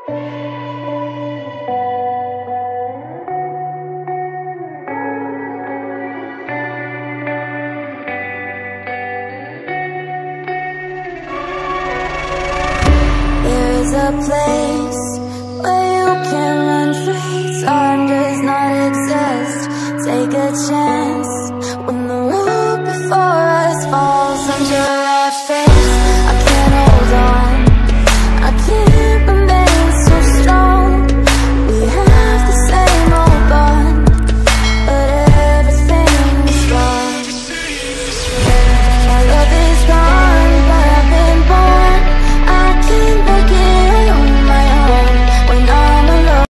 There's a place where you can run free. Time does not exist. Take a chance.